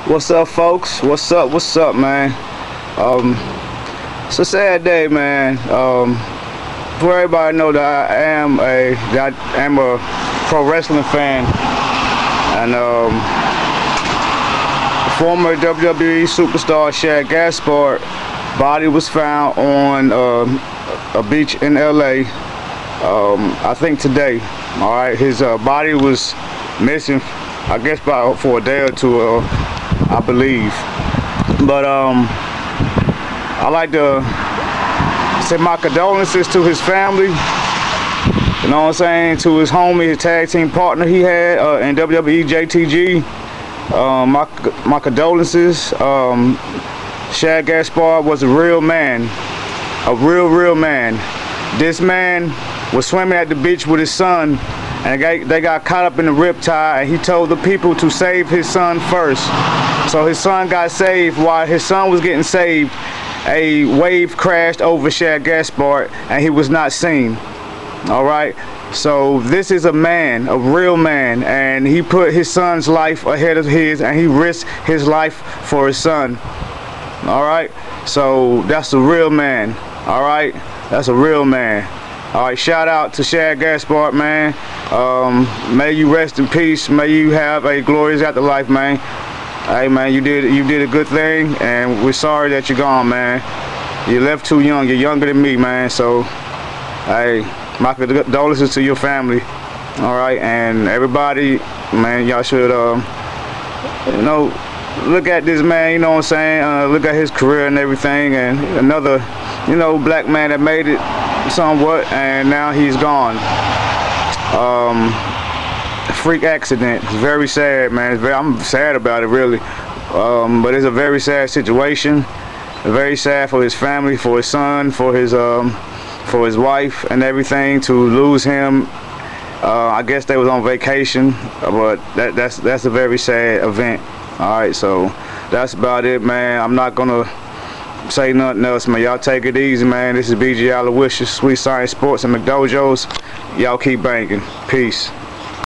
What's up, folks? What's up, man? It's a sad day, man. For everybody know that I am a pro wrestling fan, and former WWE superstar Shad Gaspard body was found on a beach in LA. I think today. All right, his body was missing, I guess, for a day or two, I believe. But I like to say my condolences to his family. You know what I'm saying? To his homie, his tag team partner he had in WWE, JTG. My condolences. Shad Gaspard was a real man, a real man. This man was swimming at the beach with his son, and they got caught up in the riptide, and he told the people to save his son first. So his son got saved. While his son was getting saved, a wave crashed over Shad Gaspard, and he was not seen. All right, so this is a man, a real man, and he put his son's life ahead of his, and he risked his life for his son. All right, so that's a real man. All right, that's a real man. All right, shout out to Shad Gaspard, man. May you rest in peace. May you have a glorious afterlife, man. Hey, man, you did a good thing, and we're sorry that you're gone, man. You left too young. You're younger than me, man. So, hey, my condolences to your family. All right, and everybody, man, y'all should, you know, look at this man. You know what I'm saying? Look at his career and everything, and another, you know, black man that made it somewhat, and now he's gone. Freak accident. It's very sad, man. I'm sad about it, really. But it's a very sad situation. Very sad for his family, for his son, for his wife and everything, to lose him. I guess they was on vacation, but that's a very sad event. All right, so that's about it, man. I'm not gonna say nothing else, man. Y'all take it easy, man. This is BG Aloysius, Sweet Science Sports and McDojos. Y'all keep banging. Peace.